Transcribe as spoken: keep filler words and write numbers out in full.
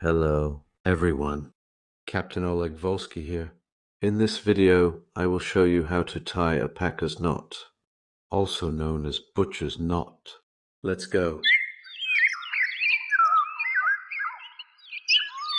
Hello, everyone. Captain Oleg Volsky here. In this video, I will show you how to tie a packer's knot, also known as butcher's knot. Let's go.